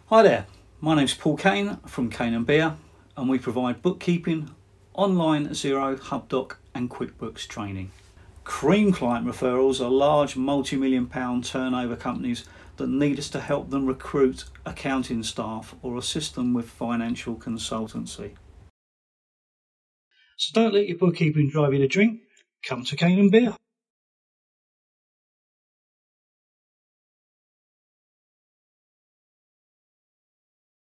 Hi there, my name's Paul Cain from Cain Beer, and we provide bookkeeping, online Xero, HubDoc and QuickBooks training. Cream client referrals are large multi-million pound turnover companies that need us to help them recruit accounting staff or assist them with financial consultancy. So don't let your bookkeeping drive you to drink, come to Cain Beer.